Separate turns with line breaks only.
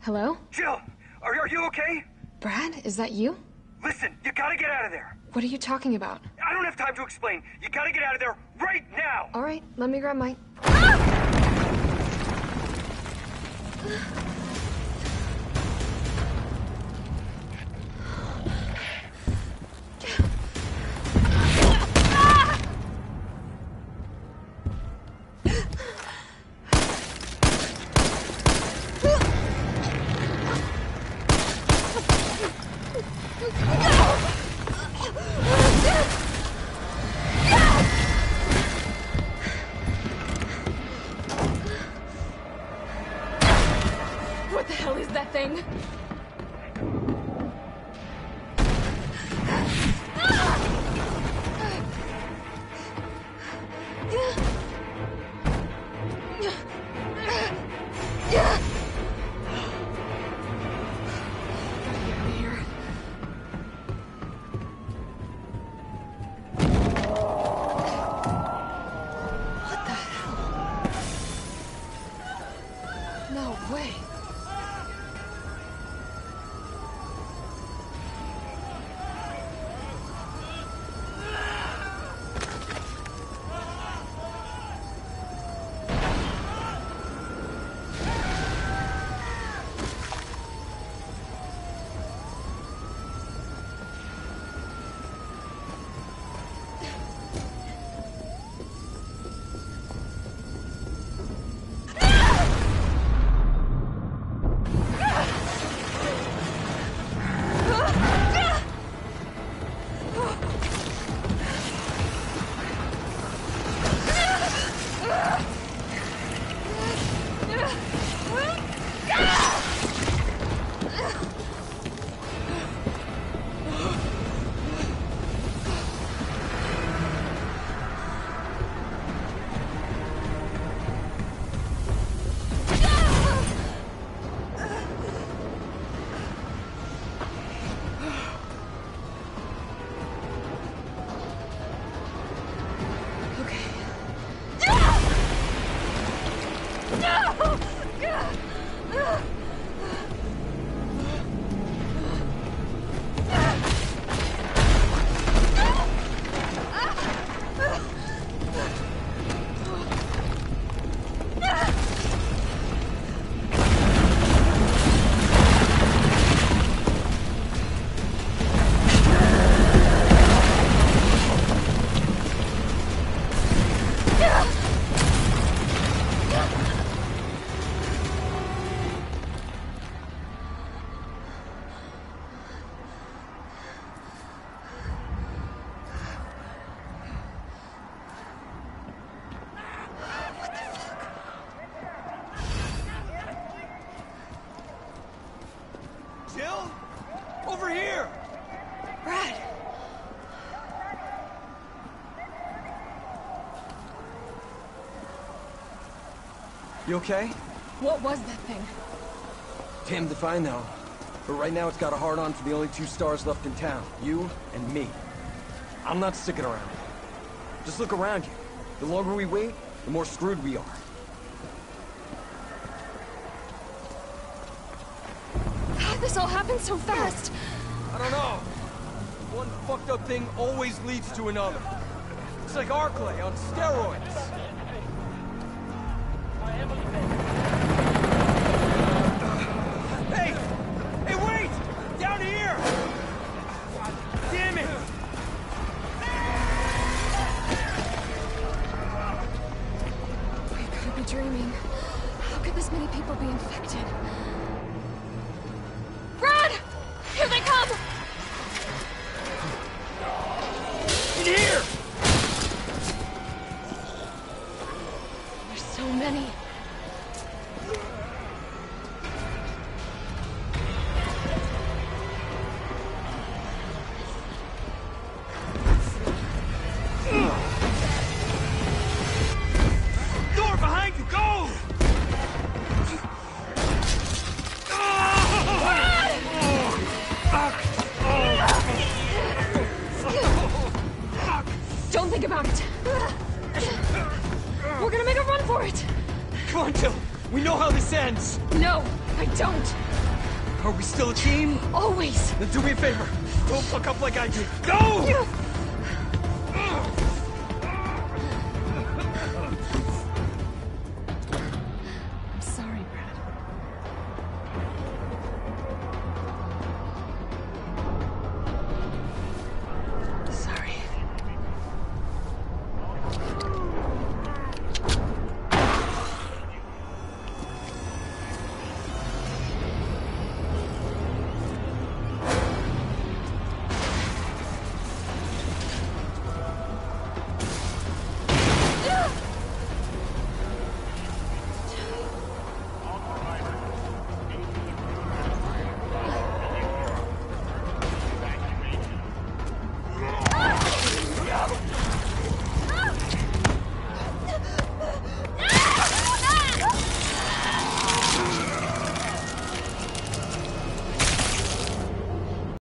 Hello?
Jill, are you okay?
Brad, is that you?
Listen, you gotta get out of there.
What are you talking about?
I don't have time to explain. You gotta get out of there right now.
All right, let me grab my...
What the hell is that thing?
No way.
Jill? Over here!
Brad!
You okay?
What was that thing?
Damned if I know. But right now it's got a hard-on for the only 2 stars left in town. You and me. I'm not sticking around. Just look around you. The longer we wait, the more screwed we are.
How'd this all happen so fast?
I don't know. One fucked up thing always leads to another. It's like Arklay on steroids. Hey! Hey, wait! Down here! Damn it!
We could be dreaming. How could this many people be infected? Brad! Here they come!
In here!
There's so many.
Door behind you, go!
Don't think about it. We're gonna make a run for it.
Come on, Jill. We know how this ends.
No, I don't.
Are we still a team?
Always.
Then do me a favor. Don't fuck up like I did. Go!